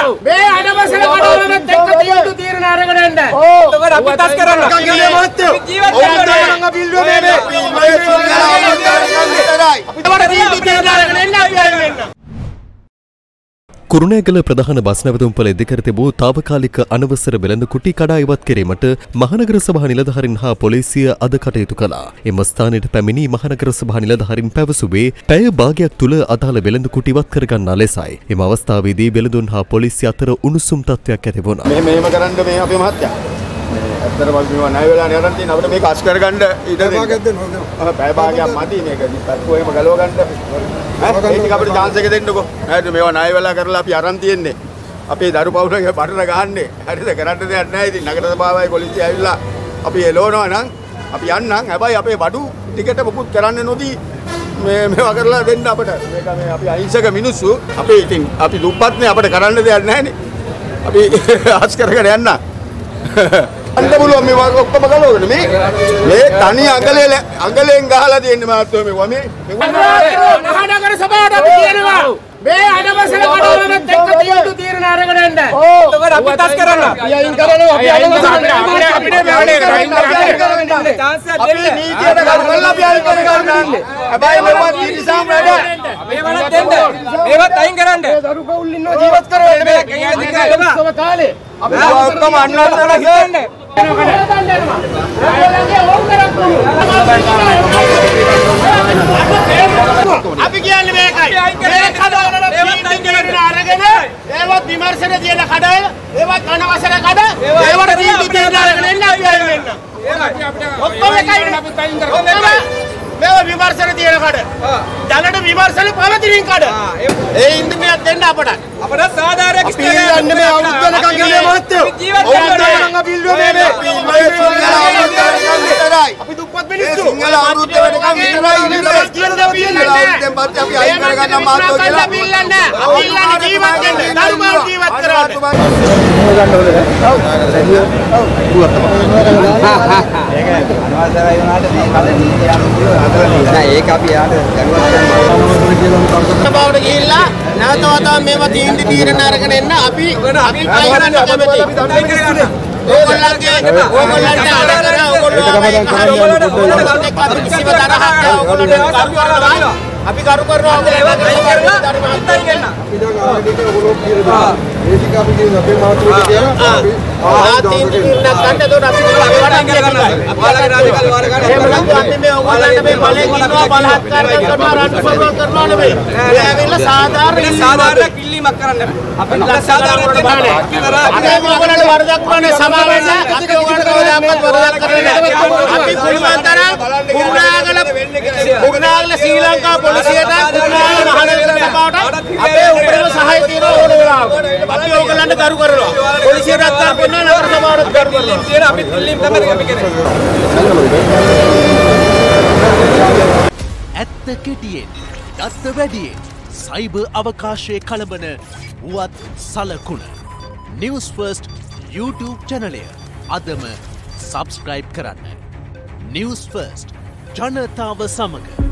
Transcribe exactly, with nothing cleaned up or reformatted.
මේ අඩවසල කඩවලට එක්ක තීන්දුව తీරන අරගෙන එන්න. ඔව්. අපි තස් කරන්න. කංගිලේ මහත්තයෝ. ජීවත් වෙන්න නම් අපි ඉල්ලුව මේ මේ. අපි තීන්දුව తీරන අරගෙන එන්න අපි අරගෙන එන්න. කුරුණෑගල ප්‍රධාන බස් නැවතුම්පල ඉදිකර තිබූ තාවකාලික අනවසර වෙළඳ කුටි කඩා ඉවත් කිරීමට මහනගර සභා නිලධාරීන් හා පොලිසිය අද කටයුතු කළා. එම ස්ථානයට පැමිණි මහනගර සභා නිලධාරීන් පැවසුවේ පැය භාගයක් තුළ අදාළ වෙළඳ කුටි ඉවත් කරගන්නා ලෙසයි. එම අවස්ථාවේදී වෙළඳුන් හා පොලිසිය අතර උණුසුම් තත්ත්වයක් ඇති වුණා. මේ මේම කරන්න මේ අපේ මහත්තයා. ඇත්තටම අපි මේවා ණය වෙලා නරන් තියෙන අපිට මේක අස් කරගන්න ඉඩ දෙන්න. පැය භාගයක් මදි මේක. පැත්තුව එහෙම ගලව ගන්න. ඒ ටික අපිට chance එක දෙන්නකෝ. හරිද? මේවා ණය වෙලා කරලා අපි අරන් තියෙන්නේ. අපේ දරු පවුලගේ බටන ගහන්නේ. හරිද? කරන්න දෙයක් නැහැ. ඉතින් නගර සභාවයි පොලිසිය ඇවිල්ලා අපි එළවනවා නම් අපි යන්නම්. හැබැයි අපේ බඩු ටිකට මොකුත් කරන්න නොදී මේ මේවා කරලා දෙන්න අපිට. මේක මේ අපි අහිංසක මිනිස්සු. අපි ඉතින් අපි දුප්පත්නේ අපිට කරන්න දෙයක් නැහැනේ. අපි ආස් කරගෙන යන්න. අන්න බලුවා මේ ඔක්කොම ගලවගෙන මේ මේ තනි අඟලේ අඟලෙන් ගහලා තියෙන්නේ මාත්‍රෝ මේවා මේ මහනගර සභාවට අපි කියනවා මේ අඩවසල කඩවලට එක්ක තීන්දුව తీරන අරගෙන එන්න. ඔව්. අපි තස් කරන්න. අපි අයින් කරනවා. අපි අයින් කරනවා. අපිට වැඩේ කරන්න. chance එක දෙන්න. අපි නීතියට කරලා අපි අයින් කරගන්න. හැබැයි මේවා තීරිසම් වැඩ. මේවත් දෙන්න. මේවත් අයින් කරන්න. ඒ දරු කවුල් ඉන්නව ජීවත් කරවන්න මේ කියන්නේ කාලේ. අපි ඔක්කොම අන්නතර කියන්නේ. අපි කියන්නේ මේකයි. මේ කඩවල තීන්දුව අරගෙන ඒවත් විමර්ශන තියෙන කඩවල ඒවත් අනවසර කඩ ඒවට තීන්දුව తీරන අරගෙන එන්න අපි අයින් වෙන්න. ඒකයි අපිට ඔක්කොම එකයි අපි අයින් කරගන්න. මේව විමර්ශන තියෙන කඩ. දැනට විමර්ශන පවතින කඩ. ඒ ඉන්දිමියක් දෙන්න අපට. අපට සාධාරණයක් ඉස්තර යන්නේ මේ අවුරුද්ද වෙනකන් ගියේ මහත්තයෝ. ජීවත් වෙන්න නම් අපි ඉල්ලුව මේ මේ. අපි දුප්පත් මිනිස්සු. සිංහල අවුරුද්ද වෙනකන් විතරයි ඉන්නේ. කියන දේ අපි ඉල්ලන්නේ. දැන් පස්සේ අපි අයින් කරගන්න මාතෝ කියලා. අපි ඉල්ලන්නේ. අපි ඉල්ලන්නේ ජීවත් වෙන්න. ධර්මාව ජීවත් කරවන්න. ගන්න ඕනේ. ඔව්. හා හා. ඒක අනවසරයි වුණාට මේ කලින් යන්නේ නෑ ඒක අපි යාට දැනුවත් කරනවා ගිහිල්ලා නැවත වතාවක් මේවා තීන්දුව తీරන අරගෙන එන්න අපි අපි කයිරන්න කැමති ඕගොල්ලන්ගේ ඕගොල්ලන්ට අර කර ඕගොල්ලෝ අපි කිසිම තරහක් ඕගොල්ලන්ට කරු කරනවා අපි කරු කරනවා ඕගොල්ලෝ ඒවා කරලා අත්තරි ගන්න අපි දැන් ආරඩිට ඕගොල්ලෝ කියලා ඒ ටික අපි කියන අපේ මාතෘකාව කියලා ආ තීන්දුව ගන්න දොන අපි වඩා ගන්නවා ඔයාලගේ රාජකාරී වාර ගන්න එහෙම නැත්නම් අපි මේ ඔයගොල්ලන්ට මේ බලේ ඉන්නවා බලහත්කාර කරනවා රාජ්‍ය සභාව කරනවා නෙවෙයි මේ ඇවිල්ලා සාධාරණ සාධාරණ කිල්ලීමක් කරන්න අපි සාධාරණ දෙන්නේ අපි ඔයගොල්ලන්ට වරදක් කරන්නේ සමා වෙන්න අපි ඔයගොල්ලන්ට කවදාවත් වරදක් කරන්නේ නැහැ අපි පුළුවන් තරම් කුරුණාගල කුරුණාගල ශ්‍රී ලංකා පොලිසියට කුරුණාගල මහනගර සභාවට අපේ උපරිම සහාය తీර ඕන වෙලාවට අපි ඔයගොල්ලන්ට කරු කරනවා පොලිසියට අත්තර් පෙන්නන නගර සභාවට කරු කරනවා තියෙන අපි කිල්ලීම් තමයි අපි කරන්නේ ඇත්ත කෙටියෙන් දත්ත වැඩියෙන් සයිබර් අවකාශයේ කලබන වුවත් සලකුණ නිවුස් ෆර්ස්ට් YouTube චැනලය අදම සබස්ක්‍රයිබ් කරන්න නිවුස් ෆර්ස්ට් ජනතාව සමග